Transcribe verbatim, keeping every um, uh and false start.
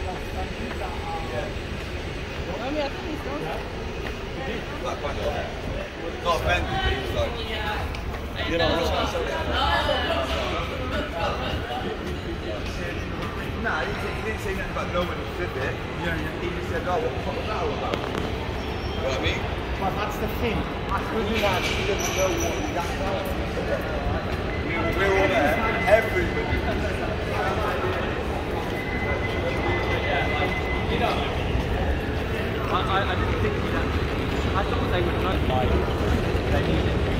I mean, I think he's done that. Like, kind of. Not offended, but he was like, you know, I'm not going to say that. No, he didn't, he didn't say nothing about no one who did it. Yeah, yeah. He just said, oh, what was that all about? You know what I mean? But that's the thing. As good lads, he doesn't know what he's about. We were, we were all there. Everybody. You know, I, I, I didn't think that. I thought they would notify. They knew it.